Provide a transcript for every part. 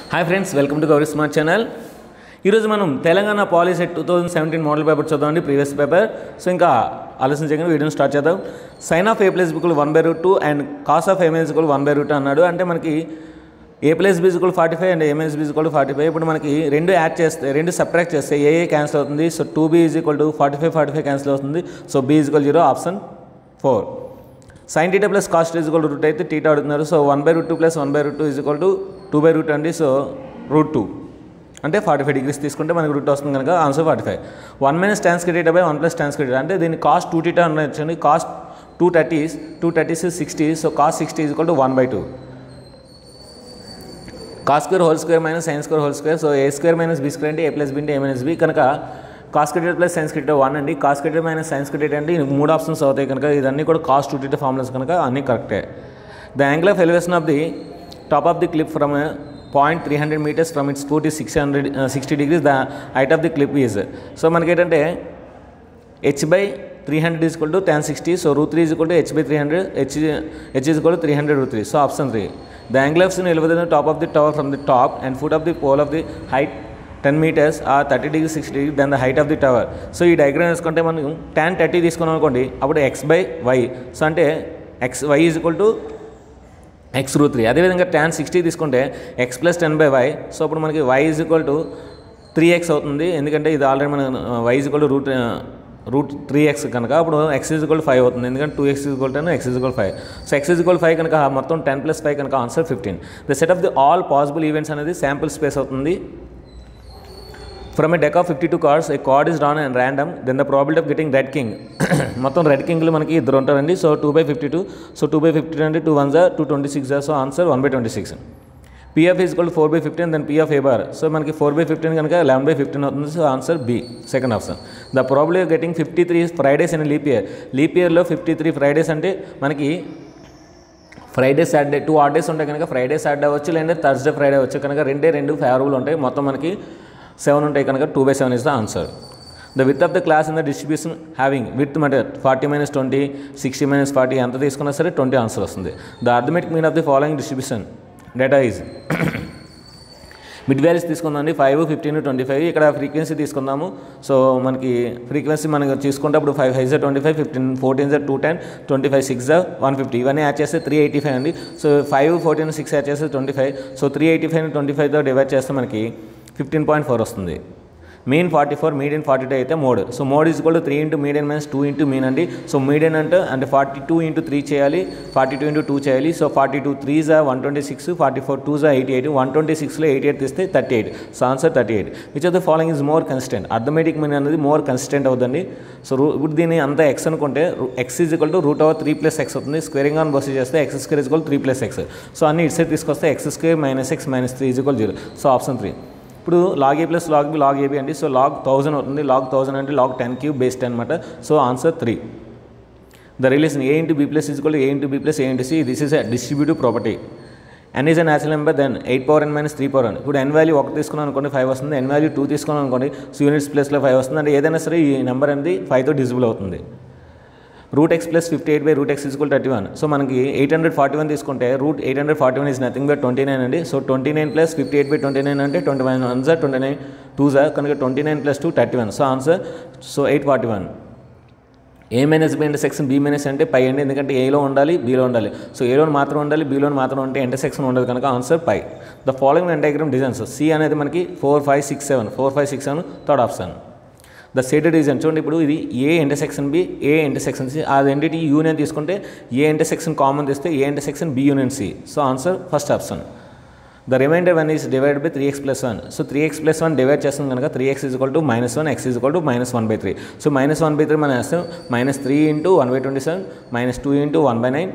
Hi friends, welcome to Gauri smart channel. ఈరోజు మనం Telangana Polycet 2017 model paper చూద్దామండి, ప్రీవియస్ పేపర్. సో ఇంకా ఆలోచన చేయకుండా వీడియోని స్టార్ట్ చేద్దాం. Sine of A plus B equal 1/2 and cos of A minus equal 1/2 అన్నాడు. అంటే మనకి A plus B equal 45 and A minus B equal 45. ఇప్పుడు మనకి రెండు యాడ్ చేస్తే, రెండు సబ్ట్రాక్ట్ చేస్తే ఏ క్యాన్సిల్ అవుతుంది. So 2b is equal to 45 cancel అవుతుంది. So b is equal 0, option 4. Sine theta plus cos is equal to root అయితే theta అడుగుతున్నారు. So 1/2 plus 1/2 is equal to 2/2 అండి. సో √2 అంటే 45 డిగ్రీస్ తీసుకుంటే మనకి రూట్ వస్తుంది కనుక answer 45. 1 minus tan square theta by 1 plus tan square theta అంటే దీన్ని కాస్ట్ 2 టీటా అనొచ్చండి. Cos 230 60. So cos 60 is equal to 1/2. Cos square whole square minus sine square whole square. So A square minus B square అంటే A plus B అంటే A minus B కనుక cos square theta plus sine square theta 1 అండి. Cos square theta minus sine square theta అంటే 3 options అవుతాయి కనుక ఇదన్నీ కూడా cost 2 theta formulas కనుక అన్నీ కరెక్టే. The angle of elevation of the top of the cliff from point 300 meters from its foot is 60 degrees. The height of the cliff is. So మనకి ఏంటంటే h/300 is equal to tan 60. So √3 is equal to h/300. h is equal to 300 √3. So option 3. The angle of elevation top of the tower from the top and foot of the pole of the height 10 meters are 30 degrees 60 degrees then the height of the tower. So ఈ diagram వేసుకుంటే మనం tan 30 తీసుకున్నాం అనుకోండి, అప్పుడు x/y. So అంటే y is equal to x √3. అదేవిధంగా tan 60 తీసుకుంటే x plus 10/y. So అప్పుడు మనకి y is equal to 3x అవుతుంది. ఎందుకంటే ఇది ఆల్రెడీ మన y is equal to √3x కనుక అప్పుడు x ఈజ్ ఈక్వల్ 5 అవుతుంది. ఎందుకంటే 2x is equal 10, x is equal 5. So x is equal 5 కనుక మొత్తం 10 + 5 కనుక answer 15. The set of the all possible events అనేది శాంపుల్ స్పేస్ అవుతుంది. From a deck of 52 cards, a card is drawn and random, then the probability of getting red king. మొత్తం red కింగ్లు మనకి ఇద్దరు ఉంటారండి. సో 2/52. సో 2/52 అంటే 2 1s 226. So answer 1/26. PF is equal to 4/15 then P of A bar. So మనకి 4/15 కనుక 11/15 అవుతుంది. So answer B, second option. The probability of getting 53 Fridays in leap year. Leap ఇయర్లో 53 ఫ్రైడేస్ అంటే మనకి ఫ్రైడే సాటర్డే 2 odd days ఉంటాయి కనుక Friday Saturday అవ్వచ్చు, లేదంటే థర్స్డే ఫ్రైడే అవ్వచ్చు కనుక 2 ఫేవరబుల్ ఉంటాయి. మొత్తం మనకి 7 ఉంటాయి కనుక 2/7 is the answer. The width of the class in the distribution having width అంటే 40 - 20 60 - 40 ఎంత తీసుకున్నా సరే 20 ఆన్సర్ వస్తుంది. The arithmetic mean of the following distribution data is mid values తీసుకుందామండి. 5 15 25. ఇక్కడ ఫ్రీక్వెన్సీ తీసుకుందాము. సో మనకి ఫ్రీక్వెన్సీ మనకి తీసుకుంటే అప్పుడు 5 5 25 15 14 210 25 6 150. ఇవన్నీ యాడ్ చేస్తే 385 అండి. సో 5 14 6 యాడ్ చేస్తే 25. సో 385 25తో డివైడ్ చేస్తే మనకి 15.4 వస్తుంది. మీన్ 44, మీడియన్ 42 అయితే mode. So mode is equal to 3 × median minus 2 × mean అండి. సో మీడియన్ అంటే 42 × 3 చేయాలి, 42 × 2 చేయాలి. So 42 3s 126, 44 2s 88. 126లో 88 తీస్తే 38. So answer 38. Which of the following is more consistent. Arithmetic mean అనేది మోర్ కన్సిస్టెంట్ అవుతుంది. సో ఇప్పుడు దీన్ని అంతా ఎక్స్ అనుకుంటే x is equal to √3 + x అవుతుంది. స్క్వేరింగ్ ఆన్ బస్ చేస్తే x² is equal 3 + x. So అన్ని ఇటు సైడ్ తీసుకొస్తే x² - x - 3 is equal 0. So option 3. ఇప్పుడు log a + log b log ab అండి. సో log 1000 అవుతుంది. log 1000 అంటే log 10³ బేస్ 10 అనమాట. So answer 3. The relation a × b + is equal to a × b + a × c. This is a distributive property. n is a natural number then 8n - 3n. ఇప్పుడు n value 1 తీసుకున్నాం అనుకోండి 5 వస్తుంది. n value 2 తీసుకున్నాం అనుకోండి so units ప్లేస్లో 5 వస్తుంది. అంటే ఏదైనా సరే ఈ నెంబర్ అనేది 5తో డిజిబుల్ అవుతుంది. √x + 58/√x is equal 31. So మనకి 841 తీసుకుంటే √841 ఈజ్ నథింగ్ బట్ 29 అండి. సో 29 + 58/29 అంటే 21 1s 29 2s కనుక 29 + 2 31. So answer 841. a - b intersection b - అంటే π అండి. ఎందుకంటే ఏలో ఉండాలి, బీలో ఉండాలి. సో ఏలో మాత్రం ఉండాలి, బీలో మాత్రం ఉంటే ఇంటర్సెక్షన్ ఉండదు కనుక answer π. The following Venn diagram designs. C అనేది మనకి 4 5 6 7 4 5 6 7 third option. The shaded region చూడండి. ఇప్పుడు ఇది A intersection B, A intersection C. ఆ రెండింటి యూనియన్ తీసుకుంటే ఏ ఇంటర్సెక్షన్ కామన్ తీస్తే A intersection B union C. So answer first option. The remainder 1 is divided by 3x + 1. So 3x + 1 divide చేస్తాం కనుక 3x is equal to -1, x is equal to -1/3. So -1/3 మనం వేస్తాం. -3 × 1/27 -2 × 1/9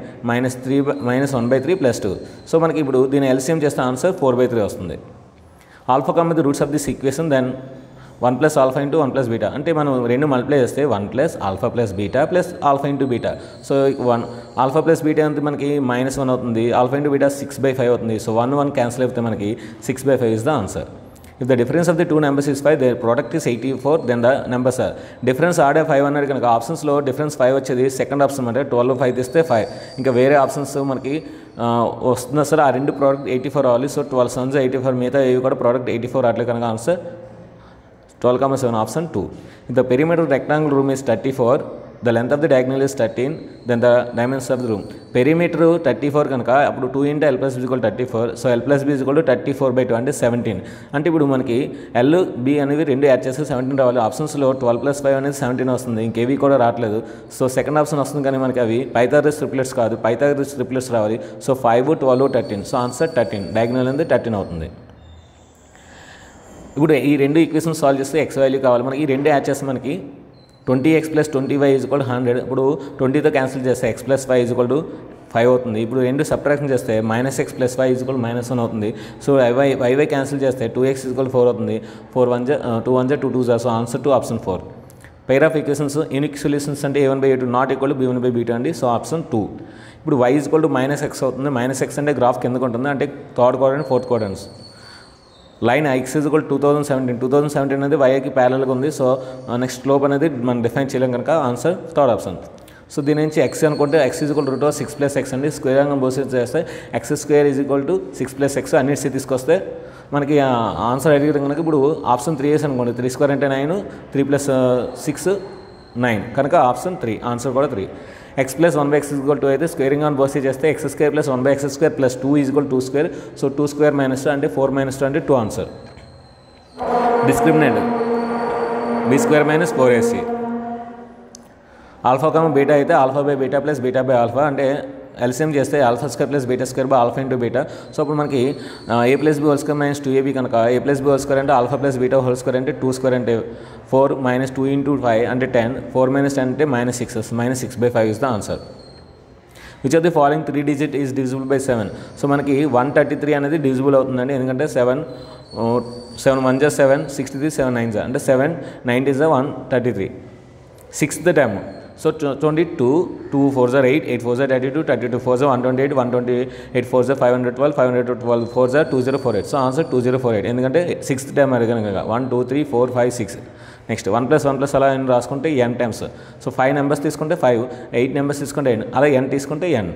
-1/3 + 2. So మనకి ఇప్పుడు దీని LCM చేస్తే answer 4/3 వస్తుంది. Alpha come with roots of this equation then 1 + α × 1 + β. అంటే మనం రెండు మల్టిప్లై చేస్తే 1 + α + β + α × β. సో 1 α + β అంటే మనకి -1 అవుతుంది. α × β 6/5 అవుతుంది. సో 1 1 క్యాన్సిల్ అయిపోతే మనకి 6/5 is the answer. If the difference of the two numbers is 5, their product is 84, then the numbers are. Difference ఆడే 5 అన్నాడు కనుక ఆప్షన్స్లో డిఫరెన్స్ 5 వచ్చేది సెకండ్ ఆప్షన్ అంటే 12 5 తీస్తే 5. ఇంకా వేరే ఆప్షన్స్ మనకి వస్తున్నా సరే ఆ రెండు ప్రోడక్ట్ 84 రావాలి. సో 12 7 84, మిగతా ఇవి కూడా ప్రోడక్ట్ 84 అట్లే కనుక answer 12,7 option 2. If the perimeter of rectangle room is 34, the length of the diagonal is 13, then the dimensions of the room. Perimeter 34 కనుక అప్పుడు 2 into L plus B is equal to 34. So L plus B is equal to 34/2 అంటే 17. అంటే ఇప్పుడు మనకి L B అనేవి రెండు add చేస్తే 17 రావాలి. ఆప్షన్స్లో 12 plus 5 అనేది 17 వస్తుంది, ఇంకేవి కూడా రావట్లేదు. సో సెకండ్ ఆప్షన్ వస్తుంది కానీ మనకి అవి పైథాగరస్ ట్రిప్లెట్స్ కాదు, పైథాగరస్ ట్రిప్లెట్స్ రావాలి. సో 5 12 13, సో ఆన్సర్ 13, డయాగ్నల్ అనేది 13 అవుతుంది. ఇప్పుడు ఈ రెండు ఈక్వేషన్ సాల్వ్ చేస్తే ఎక్స్ వాల్యూ కావాలి మనకి. ఈ రెండు యాడ్ చేస్తే మనకి 20x + 20y = 100. ఇప్పుడు 20తో క్యాన్సిల్ చేస్తే x + y = 5 అవుతుంది. ఇప్పుడు రెండు సబ్ట్రాక్షన్ చేస్తే -x + y = -1 అవుతుంది. సో y క్యాన్సిల్ చేస్తే 2x = 4 అవుతుంది. 4 1 2 1 2 2 so answer 2 option 4. Pair of equations unique solutions అంటే a1/a2 not equal to b1/b2 అండి. So option 2. ఇప్పుడు y = -x అవుతుంది. -x అంటే గ్రాఫ్ కిందకు ఉంటుంది, అంటే third quadrant fourth quadrants. Line x = 2017 అనేది వైకి ప్యారల్గా ఉంది. సో నెక్స్ట్ స్లోప్ అనేది మనం డిఫైన్ చేయలేం కనుక ఆన్సర్ థర్డ్ ఆప్షన్. సో దీని నుంచి x అనుకుంటే x = √6 + x అండి. స్క్వేర్ యాంగల్ బోసెస్ చేస్తే x² = 6 + x అన్నిటిసి తీసుకొస్తే మనకి ఆన్సర్ అడిగితే కనుక ఇప్పుడు ఆప్షన్ 3 వేసి అనుకోండి. 3² అంటే 9, 3 + 6 9 కనుక ఆప్షన్ 3 ఆన్సర్ కూడా 3. x + 1/x = 2 అయితే స్క్వేరింగ్ ఆన్ బోసీ చేస్తే x² + 1/x² + 2 = 2². సో 2² - 2 అంటే 4 - 2 అంటే 2 answer. Discriminant b² - 4ac. Alpha comma beta అయితే α/β + β/α అంటే ఎల్సిఎం చేస్తే α² + β² α × β. సో అప్పుడు మనకి a + b² - 2ab కనుక a + b² అంటే α + β² అంటే 2² అంటే 4 - 2 × 5 అంటే 10, 4 - 10 అంటే -6, -6/5 is the answer. Which of the following 3 digit is divisible by 7. So మనకి 133 అనేది డివిజిబుల్ అవుతుందండి, ఎందుకంటే 7 1 = 7, 63 7 9 అంటే 7 90 = 133. Sixth time so 22 2 4 = 8, 8 4 = 32, 32 4 = 128, 128 4 = 512, 512 4 = 2048. So answer 2048, ఎందుకంటే సిక్స్త్ టైం అడిగాను కదా. 1 2 3 4 5 6. నెక్స్ట్ 1 + 1 + అలా రాసుకుంటే n టైమ్స్. సో 5 నెంబర్స్ తీసుకుంటే 5, 8 నెంబర్స్ తీసుకుంటే n, అలా n తీసుకుంటే n.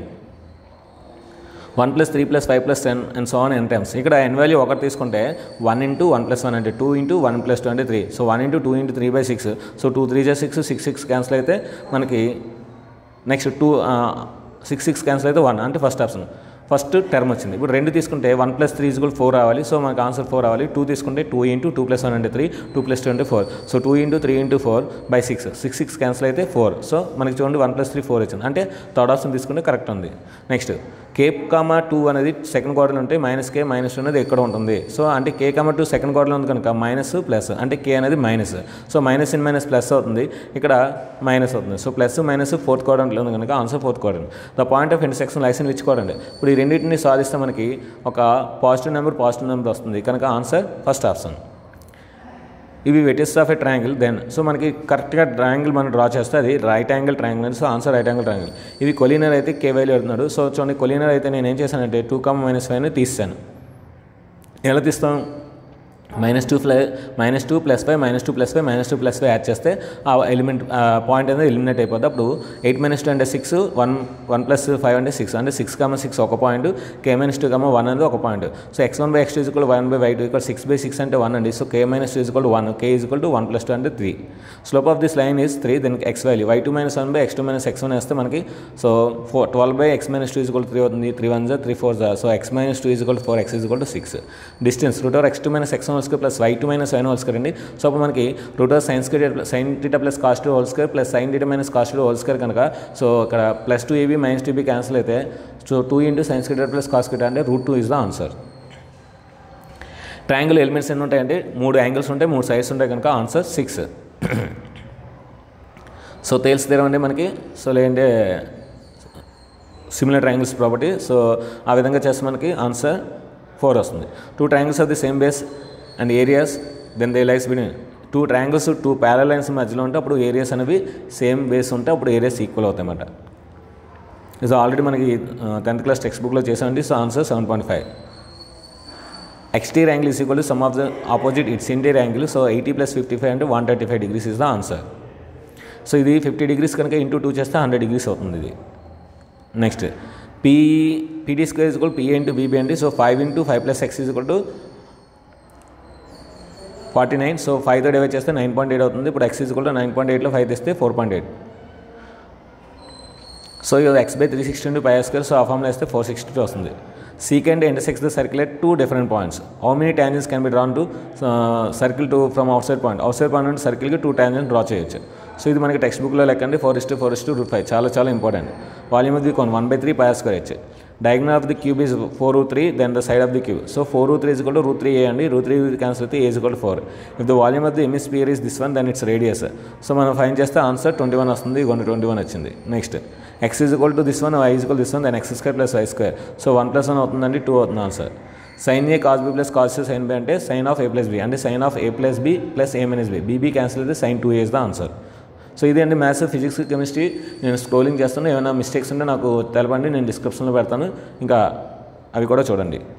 1 + 3 + 5 + 10 and so on n times. ఇక్కడ n వాల్యూ 1 తీసుకుంటే 1 × 1 + 1 అంటే 2 × 1 + 2 అంటే 3. సో 1 × 2 × 3/6. సో 2 3 = 6, 6 6 క్యాన్సిల్ అయితే మనకి నెక్స్ట్ 2 6 6 క్యాన్సిల్ అయితే 1 అంటే ఫస్ట్ ఆప్షన్. ఫస్ట్ టర్మ్ వచ్చింది. ఇప్పుడు 2 తీసుకుంటే 1 + 3 = 4 రావాలి. సో మనకు ఆన్సర్ 4 రావాలి. 2 తీసుకుంటే 2 × 2 + 1 అంటే 3, 2 + 2 అంటే 4. సో 2 × 3 × 4/6, 6 6 క్యాన్సిల్ అయితే 4. సో మనకి చూడండి 1 + 3 4 వచ్చింది, అంటే థర్డ్ ఆప్షన్ తీసుకుంటే కరెక్ట్ ఉంది. నెక్స్ట్ k,2 అనేది సెకండ్ క్వార్టర్లో ఉంటే -k -2 అనేది ఎక్కడ ఉంటుంది. సో అంటే k,2 సెకండ్ క్వార్టర్లో ఉంది కనుక మైనస్ ప్లస్ అంటే k అనేది minus. So minus in minus plus అవుతుంది, ఇక్కడ మైనస్ అవుతుంది. సో ప్లస్ మైనస్ ఫోర్త్ క్వాడ్రంట్లో ఉంది కనుక answer fourth quadrant. The point of intersection lies in which quadrant. ఇప్పుడు ఈ రెండింటిని సాధిస్తే మనకి ఒక పాజిటివ్ నెంబర్ వస్తుంది కనుక ఆన్సర్ ఫస్ట్ ఆప్షన్. ఇవి vertices of a triangle then. So మనకి కరెక్ట్గా ట్రయాంగిల్ మనం డ్రా చేస్తే అది రైట్ యాంగిల్ ట్రయాంగిల్ అని. So answer right angle triangle. ఇవి కొలీనర్ అయితే k వాల్యూ అడుగుతున్నాడు. సో చూడండి కొలీనర్ అయితే నేను ఏం చేశానంటే 2, -5 తీస్తాను. ఎలా తీస్తాం? -2 + 5 -2 + 5 -2 + 5 -2 + 5 యాడ్ చేస్తే ఆ ఎలిమెంట్ పాయింట్ అనేది ఎలిమినేట్ అయిపోద్ది. అప్పుడు 8 - 2 అంటే 6, 1 + 5 అంటే 6 అంటే 6, 6 ఒక పాయింట్, k - 2, 1 అనేది ఒక పాయింట్. సో x1/x2 = 1/y2 = 6/6 అంటే 1 అండి. సో k - 2 = 1, k = 1 + 2 అంటే 3. Slope of this line is 3, then x value y2 - 1/x2 - x1 వేస్తే మనకి సో 12/x - 2 = 3 అవుతుంది. 3 1 3 4 so x - 2 = 4, x = 6. Distance √x2 - x1² + y2 - y1² అండి. సో అప్పుడు మనకి √sin θ + cos θ² + sin θ - cos θ² కనుక సో ఇక్కడ +2ab - 2b క్యాన్సిల్ అయితే సో 2 × sin θ + cos θ అంటే √2 is the answer. Triangle elements ఎన్ని ఉంటాయంటే 3 యాంగిల్స్ ఉంటాయి, 3 సైడ్స్ ఉంటాయి కనుక ఆన్సర్ 6. సో తేల్స్ తెరవండి మనకి. సో లేదంటే సిమిలర్ ట్రయాంగిల్స్ ప్రాపర్టీ. సో ఆ విధంగా చేస్తే మనకి ఆన్సర్ 4 వస్తుంది. 2 triangles of the same base and areas then they lies between. 2 triangles 2 parallel lines మధ్యలో ఉంటే అప్పుడు ఏరియాస్ అనేవి సేమ్ బేస్ ఉంటే అప్పుడు ఏరియాస్ ఈక్వల్ అవుతాయి అన్నమాట. ఇది ఆల్రెడీ మనకి 10th క్లాస్ టెక్స్ట్ బుక్లో చేసామండి. So answer 7.5. exterior angle is equal to sum of the opposite its interior angle. So 80 plus 55 అంటే 135 degrees is the answer. So ఇది 50 degrees కనుక ఇంటూ 2 చేస్తే 100 degrees అవుతుంది ఇది. Next PD square is equal to PA into BB అండి. So 5 into 5 plus x is equal to 49. So 5తో divide చేస్తే 9.8 అవుతుంది. ఇప్పుడు x is equal to 9.8లో 5 తెస్తే 4.8. సో ఇది x by 360 into pi square. So ఆ ఫార్ములా వేస్తే 462 వస్తుంది. Secant intersects the circle at 2 different points. How many tangents can be drawn to circle to from outside point? Outside point నుండి సర్కిల్కి 2 tangents draw చేయొచ్చు. So ఇది మనకి text బుక్లో లెక్కండి 4:4:5 చాలా important. Volume of the cone 1/3 pi square h. Diagonal of the cube is 4√3, then the side of the cube. So 4√3 is equal to √3a అండి. √3 cancel అయితే a is equal to 4. If the volume of the hemisphere is this one, then its radius. So మనం find చేస్తే answer 21 వస్తుంది. 21 వచ్చింది. Next x is equal to this one, y is equal to this one, then x square plus y square. So 1 + 1 అవుతుందండి, 2 అవుతుంది ఆన్సర్. sin a cos b plus cos a sin b అంటే sin of a plus b అంటే sin of a plus b plus a minus b. bb cancel అయితే sin 2a is the answer. So ఇది అండి maths, physics, chemistry. నేను scrolling చేస్తాను. ఏమైనా mistakes ఉంటే నాకు తెలపండి, నేను డిస్క్రిప్షన్లో పెడతాను. ఇంకా అవి కూడా చూడండి.